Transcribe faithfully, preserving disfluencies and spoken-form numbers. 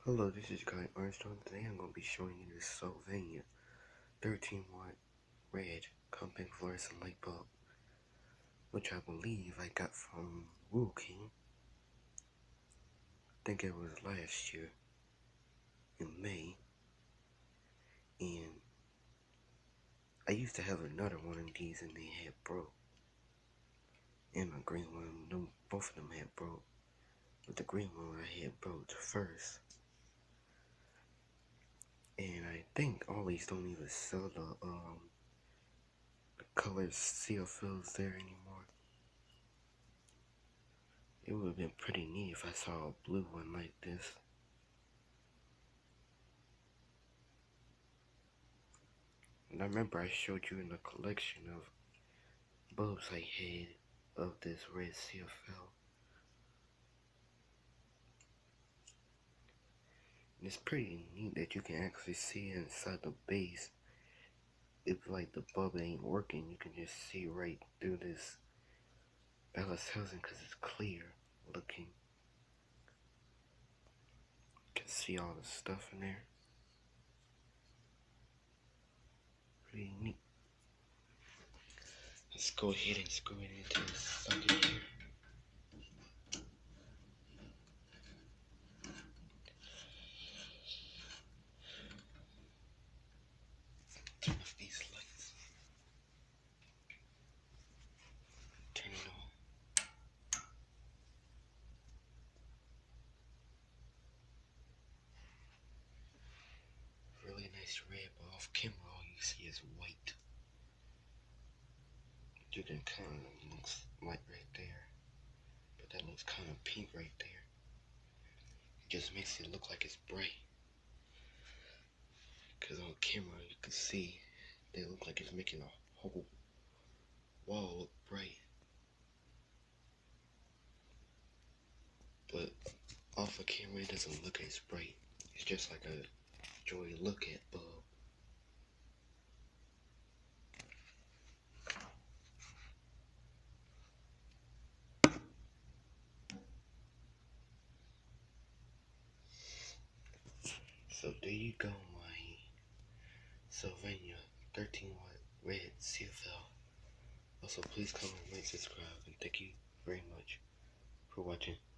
Hello, this is Guy Armstrong. Today I'm going to be showing you this Sylvania thirteen watt red compact fluorescent light bulb, which I believe I got from Woo King. I think it was last year in May. And I used to have another one of these and they had broke. And my green one, them, both of them had broke. But the green one I had broke first. And I think all these don't even sell the um the color seal fills there anymore. It would have been pretty neat if I saw a blue one like this. And I remember I showed you in the collection of bulbs I had of this red C F L. And it's pretty neat that you can actually see inside the base. If like the bulb ain't working, you can just see right through this ballast housing because it's clear looking. You can see all the stuff in there. Pretty neat. Let's go ahead and screw it into the socket here. Turn off these lights. Turn it on. Really nice red, but off camera all you see is white. You can kind of looks like right there, but that looks kind of pink right there. It just makes it look like it's bright. Cause on camera you can see they look like it's making a whole wall look bright. But off of camera it doesn't look as bright. It's just like a joy look at bulb. So there you go, my Sylvania thirteen watt red C F L. Also please comment, like, subscribe, and thank you very much for watching.